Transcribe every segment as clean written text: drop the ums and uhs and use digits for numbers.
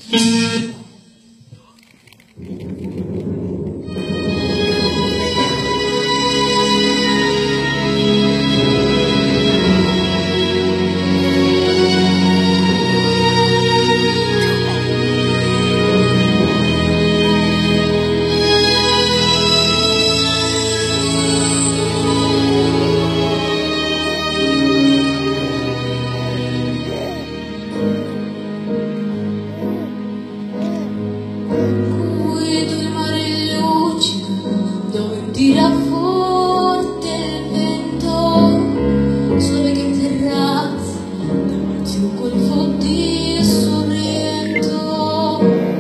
Tira forte il vento sulle che terrazze davanti a un colpo di sorrento.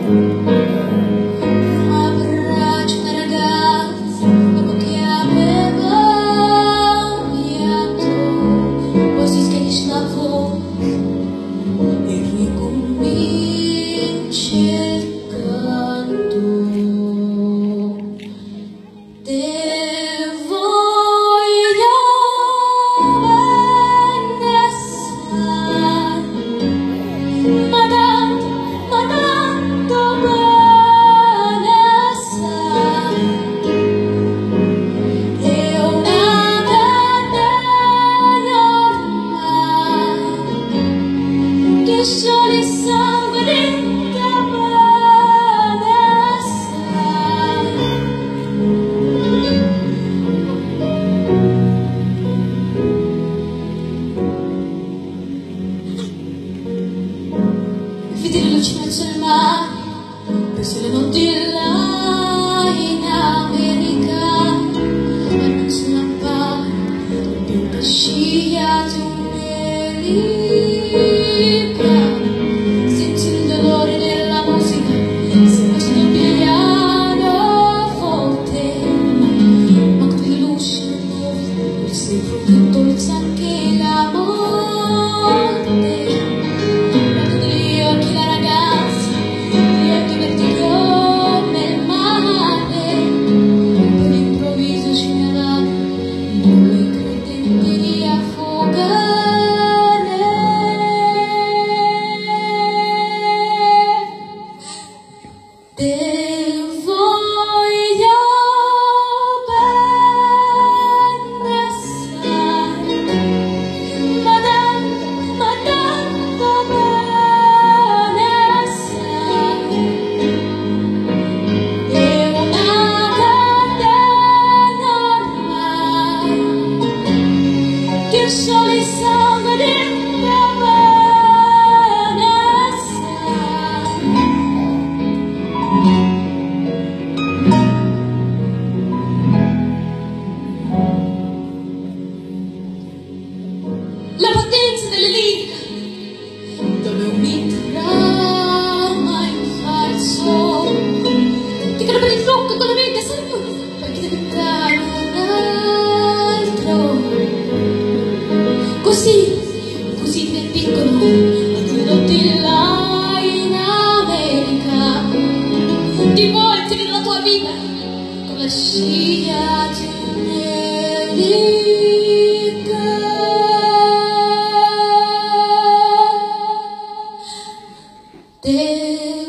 Abbraccia una ragazza dopo che aveva pianto, poi si schiarisce la voce e ricomincia il canto. Sole sangue dentro vedi l'allucinazione al mare, penso alle notti là in America, ma non se ne appare più la scia di un'elica. Senti il dolore della musica, sembra sul piano forte, ma come le luci non sei più dolce anche la morte. Il sole sangue dentro la potenza delle liriche, dove un trama in falso, ti credo di trucco con la mente sempre, poi ti diventare un altro. Così nel piccolo, adulti là in America, ti volti nella tua vita con la scia di un'elica.